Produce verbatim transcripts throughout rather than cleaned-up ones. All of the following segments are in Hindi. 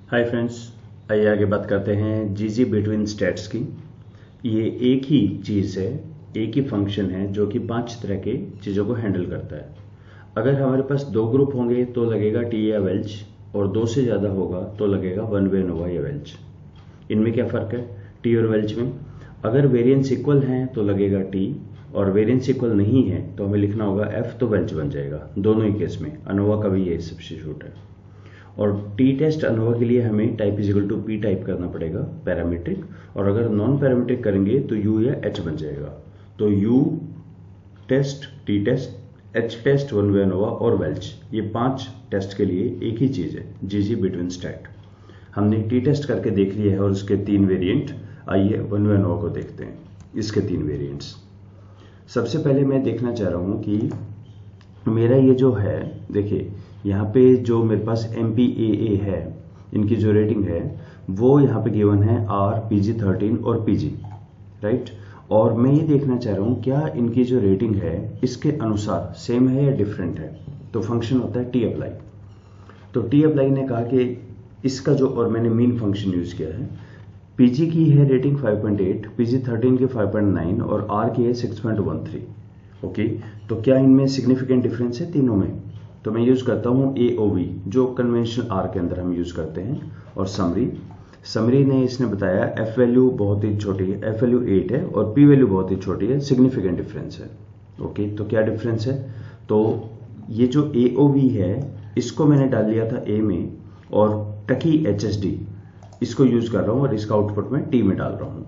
हाय फ्रेंड्स, आइए आगे बात करते हैं जीजी बिटवीन स्टेट्स की। ये एक ही चीज़ है, एक ही फंक्शन है जो कि पांच तरह के चीज़ों को हैंडल करता है। अगर हमारे पास दो ग्रुप होंगे तो लगेगा टी या वेल्च, और दो से ज़्यादा होगा तो लगेगा वन वे नोवा या वेल्च। इनमें क्या फ़र्क है टी और वेल्च में? अगर वेरिएंस इक्वल हैं तो लगेगा टी, और वेरिएंस इक्वल नहीं है तो हमें लिखना होगा एफ, तो वेल्च बन जाएगा। दोनों ही केस में अनोवा का भी यही सब्स्टिट्यूट है। और टी टेस्ट अनोवा के लिए हमें type is equal to P टाइप करना पड़ेगा पैरामीट्रिक, और अगर नॉन पैरामीट्रिक करेंगे तो यू या एच बन जाएगा। तो U test, T test, H test, one way ANOVA और वेल्च, ये पांच टेस्ट के लिए एक ही चीज है, जीजी बिटवीन स्टेट। हमने टी टेस्ट करके देख लिया है और उसके तीन वेरिएंट। आइए वन वे अनोवा को देखते हैं, इसके तीन वेरिएंट्स। सबसे पहले मैं देखना चाह रहा हूं कि मेरा ये जो है, देखिए यहाँ पे जो मेरे पास एम पी ए ए है, इनकी जो रेटिंग है वो यहाँ पे गिवन है आर, पी जी थर्टीन और पी जी, राइट। और मैं ये देखना चाह रहा हूँ क्या इनकी जो रेटिंग है इसके अनुसार सेम है या डिफरेंट है। तो फंक्शन होता है टी अप्लाई। तो टी अप्लाई ने कहा कि इसका जो, और मैंने मीन फंक्शन यूज किया है, पीजी की है rating five point eight, PG thirteen की फाइव पॉइंट नाइन और आर की है six point one three. Okay, तो क्या इनमें सिग्निफिकेंट डिफरेंस है तीनों में? तो मैं यूज करता हूं ए ओ वी, जो कन्वेंशनल आर के अंदर हम यूज करते हैं। और समरी समरी ने इसने बताया एफ वैल्यू बहुत ही छोटी है, एफ वैल्यू एट है और पी वैल्यू बहुत ही छोटी है, सिग्निफिकेंट डिफरेंस है। ओके, तो क्या डिफरेंस है? तो ये जो ए ओ वी है इसको मैंने डाल लिया था ए में, और टकी एच एस डी इसको यूज कर रहा हूं और इसका आउटपुट मैं टी में डाल रहा हूं।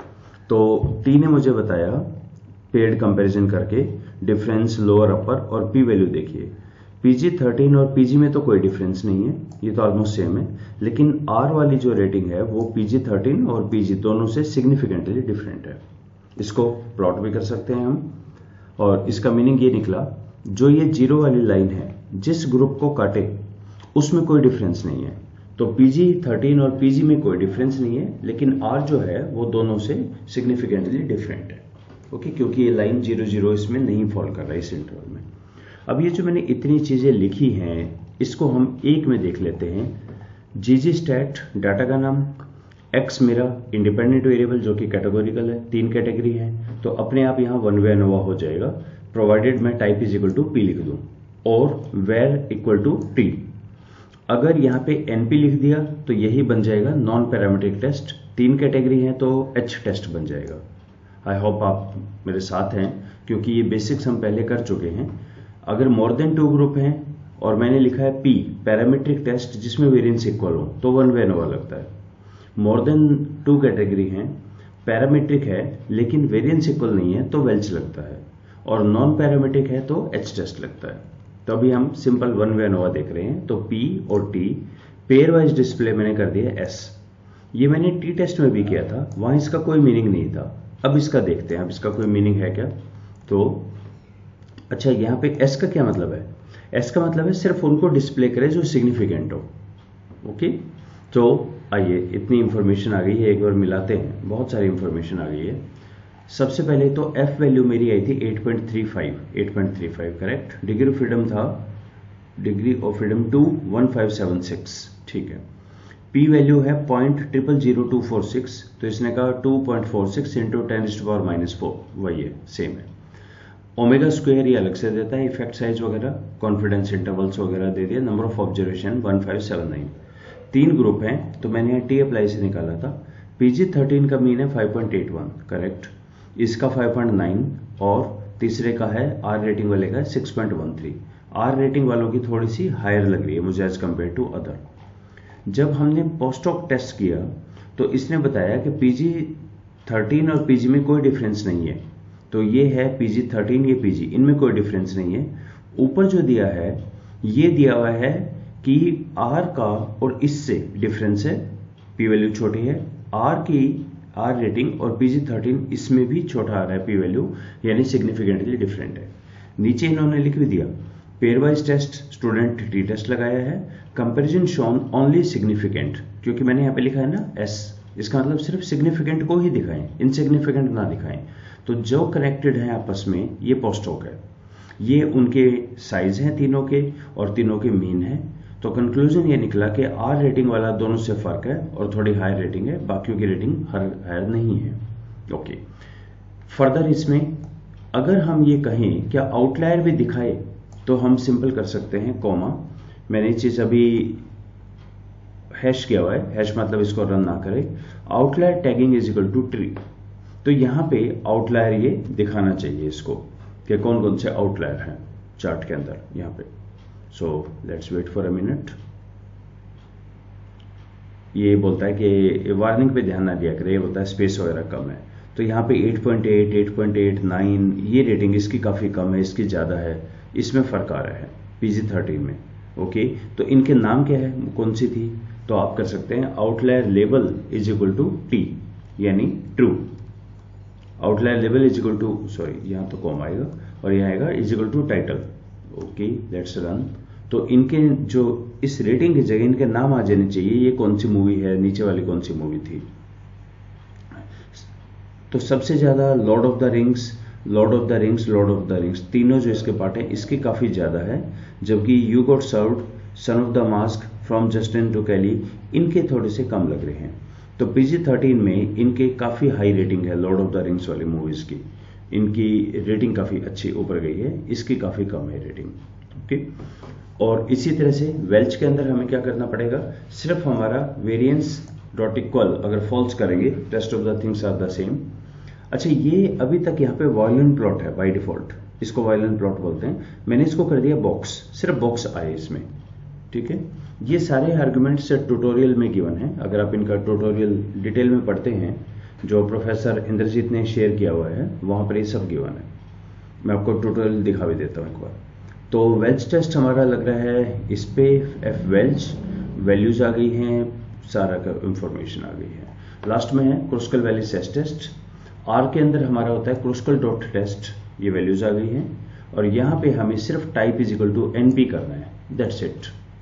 तो टी ने मुझे बताया पेड कंपैरिजन करके डिफरेंस लोअर अपर, और पी वैल्यू देखिए पीजी थर्टीन और पीजी में तो कोई डिफरेंस नहीं है, ये तो ऑलमोस्ट सेम है। लेकिन आर वाली जो रेटिंग है वो पीजी थर्टीन और पीजी दोनों से सिग्निफिकेंटली डिफरेंट है। इसको प्लॉट भी कर सकते हैं हम, और इसका मीनिंग ये निकला, जो ये जीरो वाली लाइन है जिस ग्रुप को काटे उसमें कोई डिफरेंस नहीं है। तो पीजी थर्टीन और पीजी में कोई डिफरेंस नहीं है, लेकिन आर जो है वो दोनों से सिग्निफिकेंटली डिफरेंट है। ओके, क्योंकि ये लाइन जीरो जीरो इसमें नहीं फॉल कर रहा है इस इंटरवल में। अब ये जो मैंने इतनी चीजें लिखी हैं इसको हम एक में देख लेते हैं। जीजी स्टैट डाटा का नाम, एक्स मेरा इंडिपेंडेंट वेरिएबल जो कि कैटेगोरिकल है, तीन कैटेगरी है, तो अपने आप यहाँ वन वे अनोवा हो जाएगा, प्रोवाइडेड मैं type is equal to P लिख दूं और वेर इक्वल टू टी। अगर यहाँ पे एनपी लिख दिया तो यही बन जाएगा नॉन पैरामीट्रिक टेस्ट, तीन कैटेगरी है तो एच टेस्ट बन जाएगा। आई होप आप मेरे साथ हैं, क्योंकि ये बेसिक्स हम पहले कर चुके हैं। अगर मोर देन टू ग्रुप हैं और मैंने लिखा है पी पैरामीट्रिक टेस्ट जिसमें वेरिएंस इक्वल हो तो वन वे अनोवा लगता है। मोर देन टू कैटेगरी हैं, पैरामीट्रिक है लेकिन वेरिएंस इक्वल नहीं है तो वेल्च लगता है, और नॉन पैरामीट्रिक है तो एच टेस्ट लगता है। तो अभी हम सिंपल वन वे अनोवा देख रहे हैं। तो पी और टी पेयर वाइज डिस्प्ले मैंने कर दिया एस। ये मैंने टी टेस्ट में भी किया था, वहां इसका कोई मीनिंग नहीं था। अब इसका देखते हैं, अब इसका कोई मीनिंग है क्या? तो अच्छा, यहाँ पे एस का क्या मतलब है? एस का मतलब है सिर्फ उनको डिस्प्ले करे जो सिग्निफिकेंट हो। ओके, तो आइए, इतनी इंफॉर्मेशन आ गई है, एक बार मिलाते हैं। बहुत सारी इंफॉर्मेशन आ गई है। सबसे पहले तो एफ वैल्यू मेरी आई थी eight point three five, eight point three five correct. Degree of freedom था, degree of freedom two one five seven six, ठीक है। पी वैल्यू है point triple zero two four six, तो इसने कहा two point four six into ten to power minus four, वही है, सेम है। ओमेगा स्क्वायर ये अलग से देता है, इफेक्ट साइज वगैरह, कॉन्फिडेंस इंटरवल्स वगैरह दे दिया। Number of observation one five seven nine. तीन ग्रुप हैं तो मैंने टी अप्लाई से निकाला था। पीजी थर्टीन का मीन है five point eight one correct, इसका फाइव पॉइंट नाइन, और तीसरे का है आर रेटिंग वाले का six point one three. R rating वालों की थोड़ी सी हायर लग रही है मुझे एज कम्पेयर टू अदर। जब हमने पोस्टॉक टेस्ट किया तो इसने बताया कि पीजी थर्टीन और पीजी में कोई डिफरेंस नहीं है। तो ये है पीजी थर्टीन, ये पीजी, इनमें कोई डिफरेंस नहीं है। ऊपर जो दिया है ये दिया हुआ है कि आर का और इससे डिफरेंस है, पी वैल्यू छोटी है। आर की आर रेटिंग और पीजी थर्टीन इसमें भी छोटा आ रहा है पी वैल्यू, यानी सिग्निफिकेंटली डिफरेंट है। नीचे इन्होंने लिख भी दिया pairwise test student T test लगाया है, कंपैरिजन शोन ओनली सिग्निफिकेंट, क्योंकि मैंने यहाँ पे लिखा है ना एस, इसका मतलब सिर्फ सिग्निफिकेंट को ही दिखाएं, इनसिग्निफिकेंट ना दिखाएं। तो जो कनेक्टेड है आपस में ये पोस्टॉक है, ये उनके साइज हैं तीनों के और तीनों के मीन है। तो कंक्लूजन ये निकला कि आर रेटिंग वाला दोनों से फर्क है और थोड़ी हायर रेटिंग है, बाकियों की रेटिंग हर हायर नहीं है। ओके, फर्दर इसमें अगर हम ये कहें क्या आउटलायर भी दिखाए तो हम सिंपल कर सकते हैं कॉमा, मैंने ये चीज अभी हैश किया हुआ है, हैश मतलब इसको रन ना करे, outlier tagging is equal to three. तो यहां पे आउटलायर ये दिखाना चाहिए इसको कि कौन कौन से आउटलायर हैं चार्ट के अंदर यहां पे। So let's wait for a minute. ये बोलता है कि वार्निंग पे ध्यान ना दिया करे, ये बोलता है स्पेस वगैरह कम है। तो यहाँ पे eight point eight, eight point eight, nine ये रेटिंग इसकी काफ़ी कम है, इसकी ज़्यादा है, इसमें फ़र्क आ रहा है पीजी थर्टीन में। ओके, तो इनके नाम क्या है, कौन सी थी, तो आप कर सकते हैं outlier level is equal to T यानी true. Outlier level is equal to, sorry यहाँ तो कॉम आएगा और यहाँ आएगा is equal to title. Okay let's run. तो इनके जो इस रेटिंग की जगह इनके नाम आ जाने चाहिए, ये कौन सी मूवी है, नीचे वाली कौन सी मूवी थी। तो सबसे ज्यादा Lord of the Rings, Lord of the Rings, Lord of the Rings तीनों जो इसके पार्ट हैं इसके काफी ज्यादा है, जबकि You Got Served, Son of the Mask, From Justin to Kelly इनके थोड़े से कम लग रहे हैं। तो पीजी थर्टीन में इनके काफी हाई रेटिंग है लॉर्ड ऑफ द रिंग्स वाली मूवीज की, इनकी रेटिंग काफी अच्छी ऊपर गई है, इसकी काफी कम है रेटिंग। ओके, और इसी तरह से वेल्च के अंदर हमें क्या करना पड़ेगा, सिर्फ हमारा वेरिएंस डॉट इक्वल अगर फॉल्स करेंगे rest of the things are the same. अच्छा, ये अभी तक यहाँ पे वायलेंट प्लॉट है बाय डिफॉल्ट, इसको वायलेंट प्लॉट बोलते हैं, मैंने इसको कर दिया बॉक्स, सिर्फ बॉक्स आए इसमें। ठीक है, ये सारे आर्गुमेंट्स ट्यूटोरियल में गिवन है, अगर आप इनका ट्यूटोरियल डिटेल में पढ़ते हैं जो प्रोफेसर इंद्रजीत ने शेयर किया हुआ है वहां पर ये सब गिवन है। मैं आपको ट्यूटोरियल दिखा भी देता हूँ एक बार। तो वेल्च टेस्ट हमारा लग रहा है इस पे एफ वेल्च, वैल्यूज आ गई हैं, सारा का इंफॉर्मेशन आ गई है। लास्ट में है Kruskal Wallis test, R के अंदर हमारा होता है क्रुस्कल डॉट टेस्ट, ये वैल्यूज आ गई हैं और यहाँ पे हमें सिर्फ type is equal to NP करना है, दैट्स इट।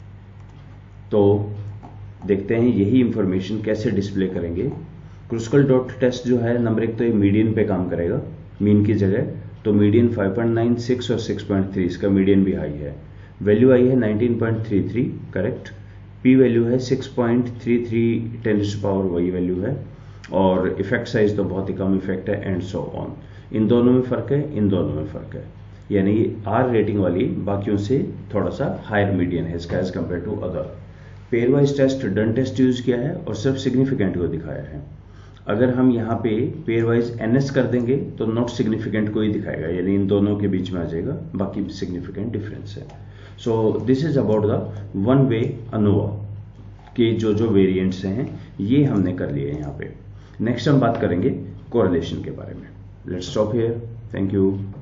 तो देखते हैं यही इंफॉर्मेशन कैसे डिस्प्ले करेंगे। क्रुस्कल डॉट टेस्ट जो है नंबर एक तो ये मीडियन पे काम करेगा, मीन की जगह, तो median five point nine six और सिक्स पॉइंट थ्री, इसका मीडियन भी हाई है। वैल्यू आई है nineteen point three three, correct. P value है six point three three, ten to power वही वैल्यू है, और इफेक्ट साइज तो बहुत ही कम इफेक्ट है, एंड सो ऑन। इन दोनों में फर्क है, इन दोनों में फर्क है, यानी आर रेटिंग वाली बाकियों से थोड़ा सा हायर मीडियन है इसका as compared to other. Pairwise test Dunn test use किया है और सिर्फ सिग्निफिकेंट को दिखाया है। अगर हम यहाँ पे पेयर वाइज एनएस कर देंगे तो नॉट सिग्निफिकेंट को ही दिखाएगा, यानी इन दोनों के बीच में आ जाएगा, बाकी सिग्निफिकेंट डिफरेंस है। So this is about the one way ANOVA के जो जो वेरिएंट्स हैं ये हमने कर लिए यहाँ पे। नेक्स्ट हम बात करेंगे कोरिलेशन के बारे में। Let's stop here, thank you.